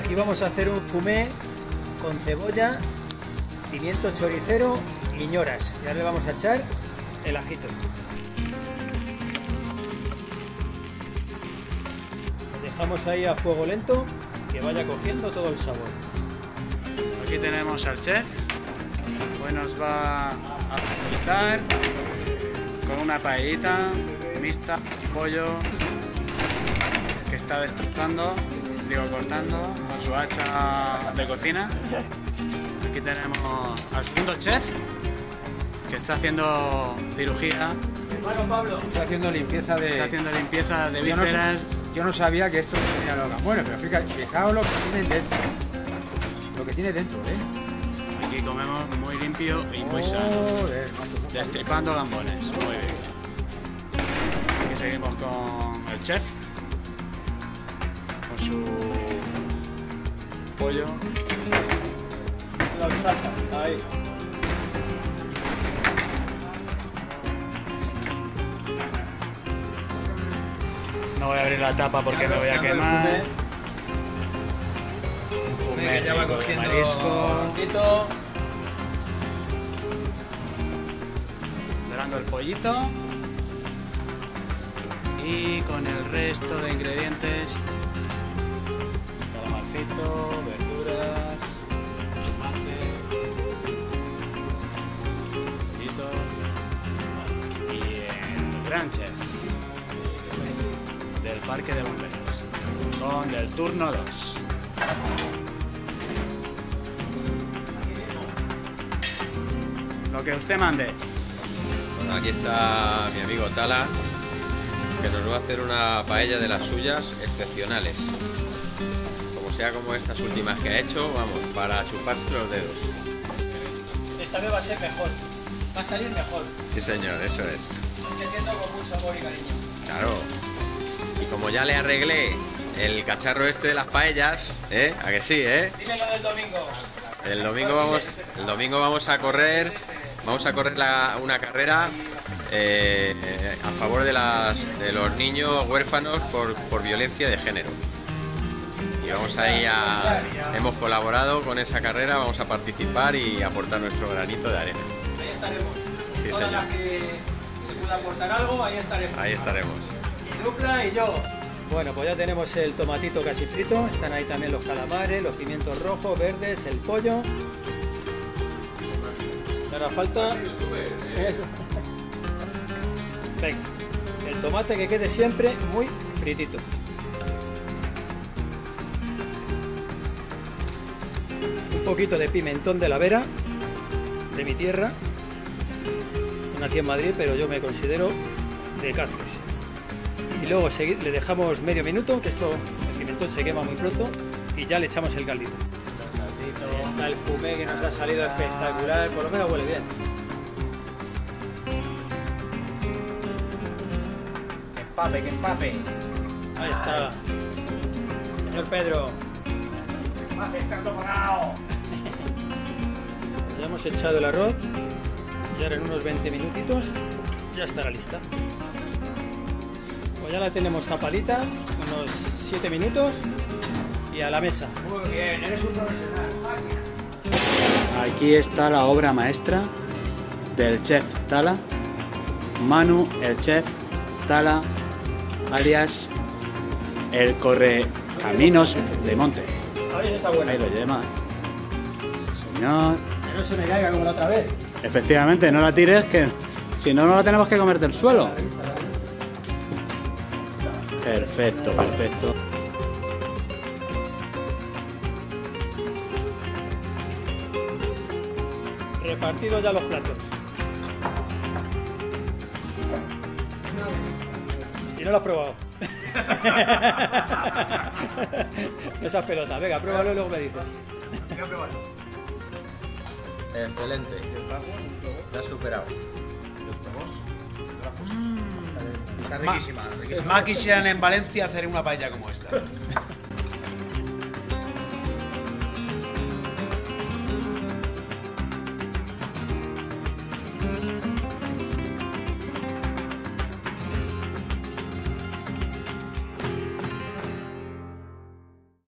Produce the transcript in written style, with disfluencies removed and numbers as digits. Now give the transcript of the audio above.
aquí vamos a hacer un fumé con cebolla, pimiento choricero y ñoras. Y ahora le vamos a echar el ajito. Dejamos ahí a fuego lento que vaya cogiendo todo el sabor. Aquí tenemos al chef, hoy nos va a utilizar con una paellita mixta, pollo que está destrozando, cortando con su hacha de cocina. Aquí tenemos al segundo chef que está haciendo cirugía. Hermano Pablo, está haciendo limpieza de vísceras. Yo no sabía que esto tenía los gambones, pero fijaos lo que tiene dentro. Lo que tiene dentro, Aquí comemos muy limpio y muy sano. Destripando gambones. Muy bien. Aquí seguimos con el chef. Con su pollo. Ahí. No voy a abrir la tapa porque me voy a quemar. Un fumé que ya va cogiendo marisco. calorcito. Dorando el pollito. Y con el resto de ingredientes. Calamarcito, verduras, tomate, pollito. Y el gran chef del parque de bomberos, con el turno 2. Lo que usted mande. Bueno, aquí está mi amigo Tala, que nos va a hacer una paella de las suyas excepcionales. Como sea como estas últimas que ha hecho, vamos, para chuparse los dedos. Esta vez va a ser mejor, va a salir mejor. Sí señor, eso es. Haciendo con mucho amor y cariño. Claro. Y como ya le arreglé el cacharro este de las paellas, ¿a que sí, Dime lo del domingo. El domingo vamos a correr una carrera a favor de los niños huérfanos por violencia de género. Y hemos colaborado con esa carrera, vamos a participar y aportar nuestro granito de arena. Ahí estaremos. Sí, Todas señor. las que se pueda aportar algo, ahí estaremos. Ahí estaremos. Y Dupla y yo. Bueno, pues ya tenemos el tomatito casi frito. Están ahí también los calamares, los pimientos rojos, verdes, el pollo. Y ahora falta... Eso. Venga, el tomate que quede siempre muy fritito. Un poquito de pimentón de la Vera, de mi tierra. Yo nací en Madrid, pero yo me considero de Cáceres. Y luego le dejamos medio minuto, que el pimentón se quema muy pronto, y ya le echamos el caldito. Ahí está el fumé que nos ha salido espectacular, por lo menos huele bien. Que empape. Ahí está. Señor Pedro. Está tomado. Ya hemos echado el arroz y ahora en unos 20 minutitos ya estará lista. Pues ya la tenemos tapadita, unos 7 minutos y a la mesa. Muy bien, eres un profesional. Aquí está la obra maestra del chef Tala, Manu, el chef Tala, alias el correcaminos de monte. A ver si está bueno. Ahí lo lleva. Sí, señor. Que no se me caiga como la otra vez. Efectivamente, no la tires, que si no, no la tenemos que comer del suelo. Perfecto, perfecto. Repartidos ya los platos. Si no lo has probado. Esas pelotas. Venga, pruébalo y luego me dices. Excelente. Te has superado. Está riquísima. Más quisieran en Valencia hacer una paella como esta.